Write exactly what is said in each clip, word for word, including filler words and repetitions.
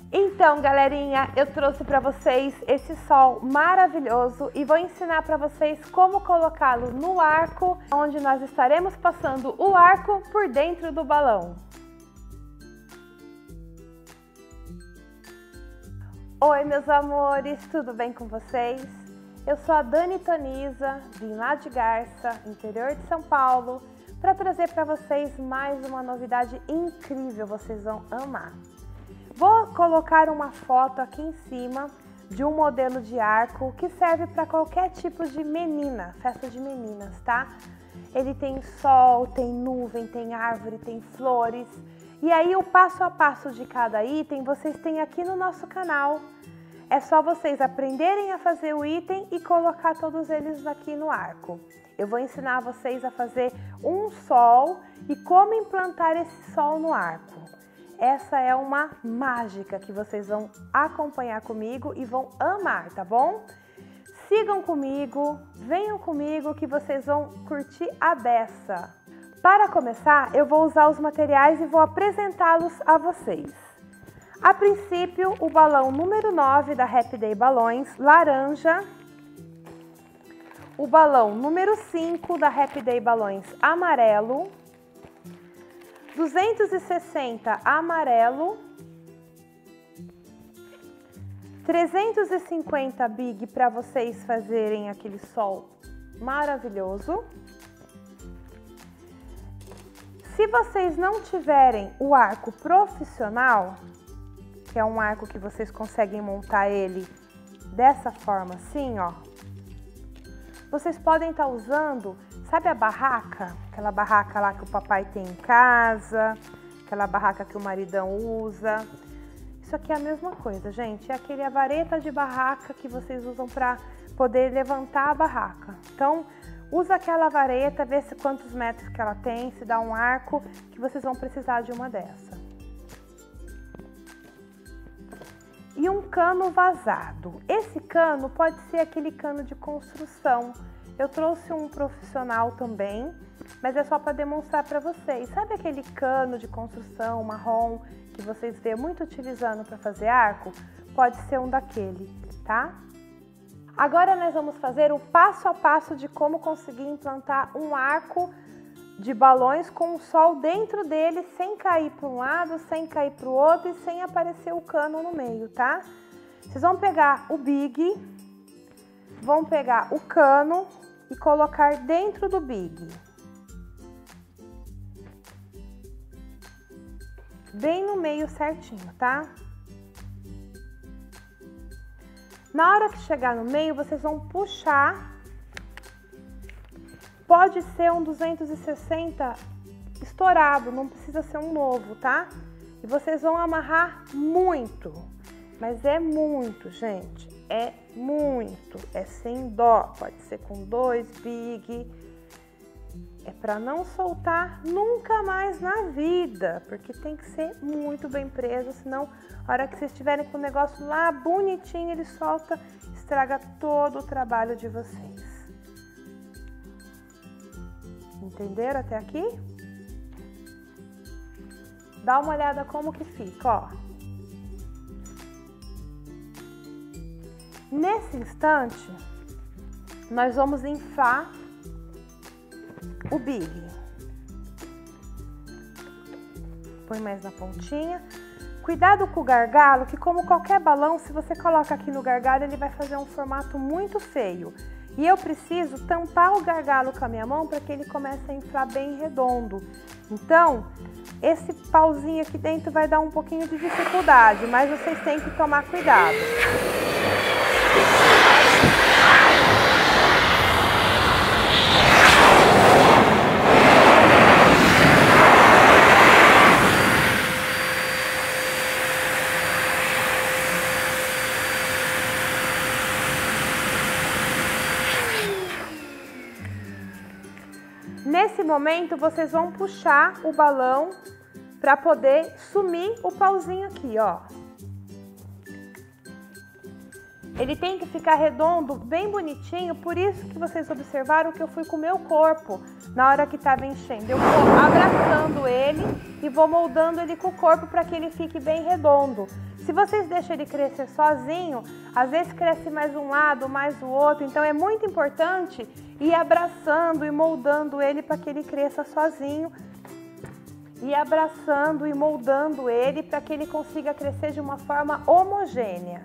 Então, galerinha, eu trouxe para vocês esse sol maravilhoso e vou ensinar para vocês como colocá-lo no arco, onde nós estaremos passando o arco por dentro do balão. Oi, meus amores, tudo bem com vocês? Eu sou a Dani Toniza, vim lá de Garça, interior de São Paulo, para trazer para vocês mais uma novidade incrível, vocês vão amar. Vou colocar uma foto aqui em cima de um modelo de arco que serve para qualquer tipo de menina, festa de meninas, tá? Ele tem sol, tem nuvem, tem árvore, tem flores. E aí o passo a passo de cada item vocês têm aqui no nosso canal. É só vocês aprenderem a fazer o item e colocar todos eles aqui no arco. Eu vou ensinar vocês a fazer um sol e como implantar esse sol no arco. Essa é uma mágica que vocês vão acompanhar comigo e vão amar, tá bom? Sigam comigo, venham comigo que vocês vão curtir a beça. Para começar, eu vou usar os materiais e vou apresentá-los a vocês. A princípio, o balão número nove da Happy Day Balões, laranja. O balão número cinco da Happy Day Balões, amarelo. duzentos e sessenta amarelo, trezentos e cinquenta big para vocês fazerem aquele sol maravilhoso. Se vocês não tiverem o arco profissional, que é um arco que vocês conseguem montar ele dessa forma assim, ó, vocês podem estar usando, sabe a barraca? Aquela barraca lá que o papai tem em casa, aquela barraca que o maridão usa. Isso aqui é a mesma coisa, gente. É aquele a vareta de barraca que vocês usam para poder levantar a barraca. Então, usa aquela vareta, vê se quantos metros que ela tem, se dá um arco, que vocês vão precisar de uma dessa. E um cano vazado. Esse cano pode ser aquele cano de construção. Eu trouxe um profissional também, mas é só para demonstrar para vocês. Sabe aquele cano de construção marrom que vocês vê muito utilizando para fazer arco? Pode ser um daquele, tá? Agora nós vamos fazer o passo a passo de como conseguir implantar um arco de balões com o sol dentro dele, sem cair para um lado, sem cair para o outro e sem aparecer o cano no meio, tá? Vocês vão pegar o big, vão pegar o cano e colocar dentro do big. Bem no meio certinho, tá? Na hora que chegar no meio, vocês vão puxar. Pode ser um duzentos e sessenta estourado, não precisa ser um novo, tá? E vocês vão amarrar muito, mas é muito, gente. É muito, é sem dó, pode ser com dois big, é para não soltar nunca mais na vida, porque tem que ser muito bem preso, senão a hora que vocês estiverem com o negócio lá bonitinho, ele solta, estraga todo o trabalho de vocês. Entenderam até aqui? Dá uma olhada como que fica, ó. Nesse instante, nós vamos inflar o big. Põe mais na pontinha. Cuidado com o gargalo, que como qualquer balão, se você coloca aqui no gargalo, ele vai fazer um formato muito feio. E eu preciso tampar o gargalo com a minha mão para que ele comece a inflar bem redondo. Então, esse pauzinho aqui dentro vai dar um pouquinho de dificuldade, mas vocês têm que tomar cuidado. Nesse momento, vocês vão puxar o balão para poder sumir o pauzinho aqui, ó. Ele tem que ficar redondo, bem bonitinho, por isso que vocês observaram que eu fui com o meu corpo na hora que estava enchendo. Eu vou abraçando ele e vou moldando ele com o corpo para que ele fique bem redondo. Se vocês deixam ele crescer sozinho, às vezes cresce mais um lado, mais o outro. Então é muito importante ir abraçando e moldando ele para que ele cresça sozinho. E abraçando e moldando ele para que ele consiga crescer de uma forma homogênea.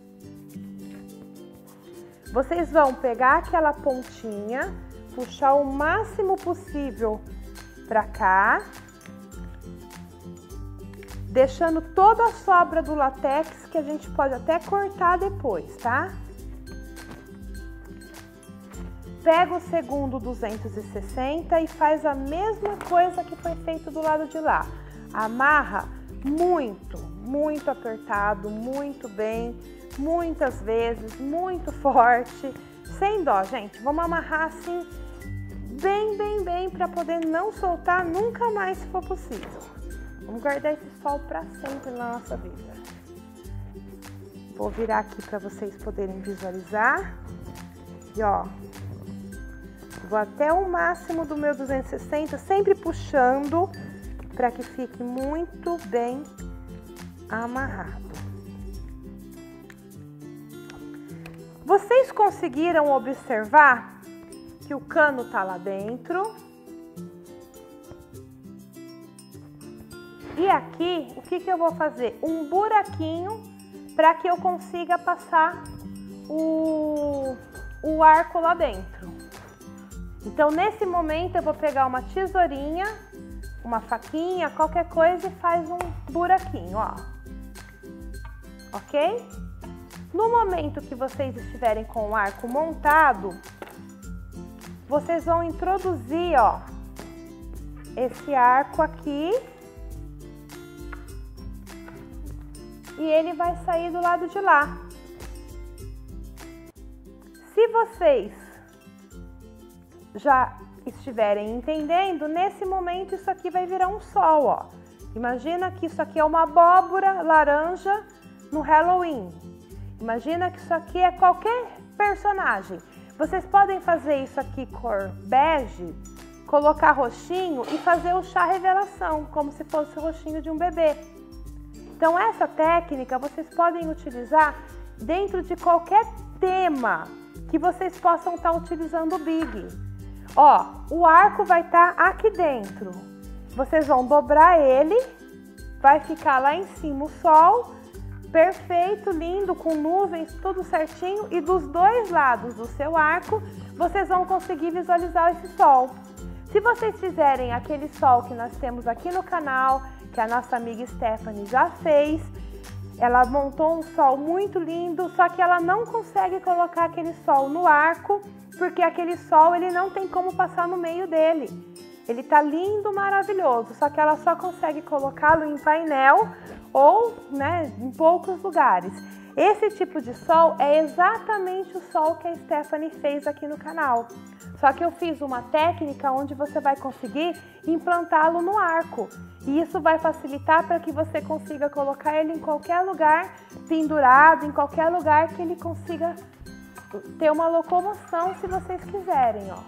Vocês vão pegar aquela pontinha, puxar o máximo possível para cá, deixando toda a sobra do látex, que a gente pode até cortar depois, tá? Pega o segundo duzentos e sessenta e faz a mesma coisa que foi feito do lado de lá. Amarra muito, muito apertado, muito bem, muitas vezes, muito forte, sem dó, gente. Vamos amarrar assim, bem, bem, bem, para poder não soltar nunca mais se for possível. Vamos guardar esse sol para sempre na nossa vida. Vou virar aqui para vocês poderem visualizar. E ó, vou até o máximo do meu duzentos e sessenta, sempre puxando para que fique muito bem amarrado. Vocês conseguiram observar que o cano tá lá dentro? E aqui, o que que eu vou fazer? Um buraquinho para que eu consiga passar o, o arco lá dentro. Então, nesse momento, eu vou pegar uma tesourinha, uma faquinha, qualquer coisa e faz um buraquinho, ó. Ok? No momento que vocês estiverem com o arco montado, vocês vão introduzir, ó, esse arco aqui. E ele vai sair do lado de lá. Se vocês já estiverem entendendo, nesse momento isso aqui vai virar um sol, ó. Imagina que isso aqui é uma abóbora laranja no Halloween. Imagina que isso aqui é qualquer personagem. Vocês podem fazer isso aqui cor bege, colocar roxinho e fazer o chá revelação, como se fosse o roxinho de um bebê. Então essa técnica vocês podem utilizar dentro de qualquer tema que vocês possam estar utilizando o Big. Ó, o arco vai estar aqui dentro. Vocês vão dobrar ele, vai ficar lá em cima o sol, perfeito, lindo, com nuvens, tudo certinho. E dos dois lados do seu arco, vocês vão conseguir visualizar esse sol. Se vocês fizerem aquele sol que nós temos aqui no canal, que a nossa amiga Stephanie já fez, ela montou um sol muito lindo, só que ela não consegue colocar aquele sol no arco, porque aquele sol ele não tem como passar no meio dele. Ele tá lindo, maravilhoso, só que ela só consegue colocá-lo em painel ou, né, em poucos lugares. Esse tipo de sol é exatamente o sol que a Stephanie fez aqui no canal. Só que eu fiz uma técnica onde você vai conseguir implantá-lo no arco. E isso vai facilitar para que você consiga colocar ele em qualquer lugar, pendurado, em qualquer lugar que ele consiga ter uma locomoção, se vocês quiserem, ó.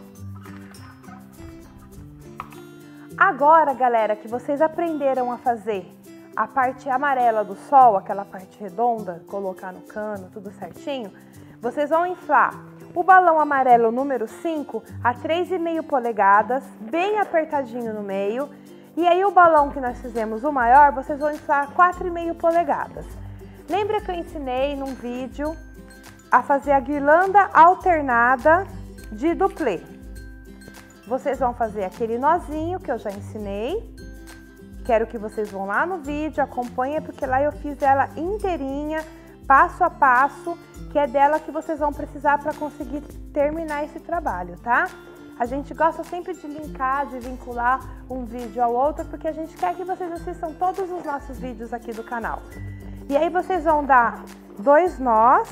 Agora, galera, que vocês aprenderam a fazer a parte amarela do sol, aquela parte redonda, colocar no cano, tudo certinho, vocês vão inflar o balão amarelo número cinco a três vírgula cinco polegadas, bem apertadinho no meio. E aí o balão que nós fizemos, o maior, vocês vão inflar quatro vírgula cinco polegadas. Lembra que eu ensinei num vídeo a fazer a guirlanda alternada de duplê? Vocês vão fazer aquele nozinho que eu já ensinei. Quero que vocês vão lá no vídeo, acompanhem, porque lá eu fiz ela inteirinha, passo a passo, que é dela que vocês vão precisar para conseguir terminar esse trabalho, tá? A gente gosta sempre de linkar, de vincular um vídeo ao outro, porque a gente quer que vocês assistam todos os nossos vídeos aqui do canal. E aí vocês vão dar dois nós.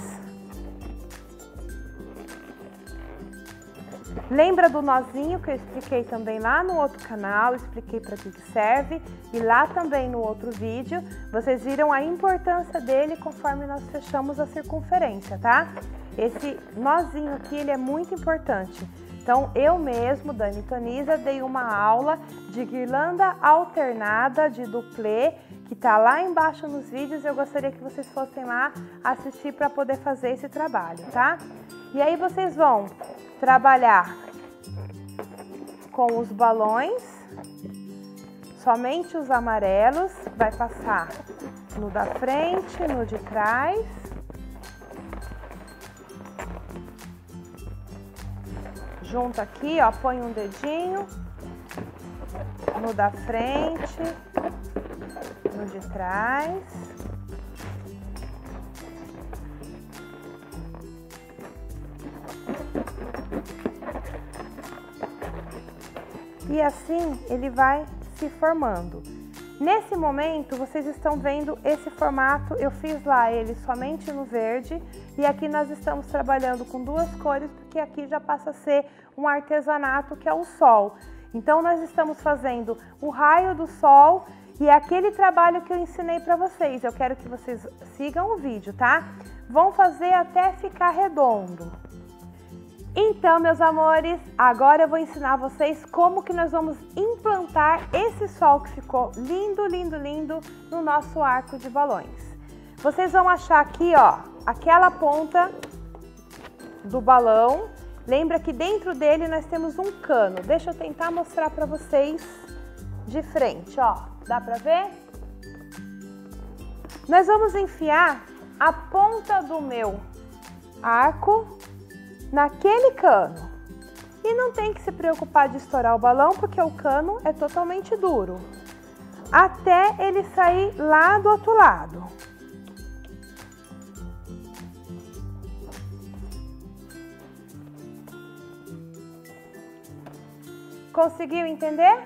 Lembra do nozinho que eu expliquei também lá no outro canal, expliquei para que serve, e lá também no outro vídeo, vocês viram a importância dele conforme nós fechamos a circunferência, tá? Esse nozinho aqui, ele é muito importante. Então, eu mesmo, Dani Toniza, dei uma aula de guirlanda alternada de duplê, que tá lá embaixo nos vídeos. Eu gostaria que vocês fossem lá assistir para poder fazer esse trabalho, tá? E aí vocês vão trabalhar com os balões, somente os amarelos, vai passar no da frente, no de trás. Junta aqui, ó, põe um dedinho no da frente, no de trás. E assim ele vai se formando. Nesse momento, vocês estão vendo esse formato, eu fiz lá ele somente no verde, e aqui nós estamos trabalhando com duas cores, porque aqui já passa a ser um artesanato, que é o sol. Então, nós estamos fazendo o raio do sol, e é aquele trabalho que eu ensinei para vocês. Eu quero que vocês sigam o vídeo, tá? Vão fazer até ficar redondo. Então, meus amores, agora eu vou ensinar vocês como que nós vamos implantar esse sol que ficou lindo, lindo, lindo no nosso arco de balões. Vocês vão achar aqui, ó, aquela ponta do balão. Lembra que dentro dele nós temos um cano. Deixa eu tentar mostrar para vocês de frente, ó. Dá para ver? Nós vamos enfiar a ponta do meu arco naquele cano. E não tem que se preocupar de estourar o balão, porque o cano é totalmente duro. Até ele sair lá do outro lado. Conseguiu entender?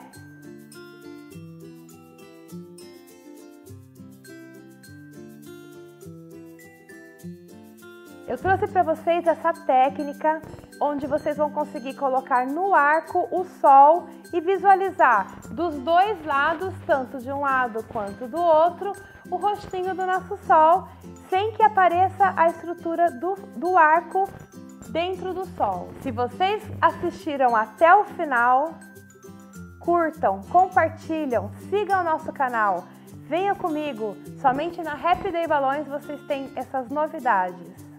Eu trouxe para vocês essa técnica onde vocês vão conseguir colocar no arco o sol e visualizar dos dois lados, tanto de um lado quanto do outro, o rostinho do nosso sol, sem que apareça a estrutura do, do arco dentro do sol. Se vocês assistiram até o final, curtam, compartilham, sigam o nosso canal, venham comigo, somente na Happy Day Balões vocês têm essas novidades.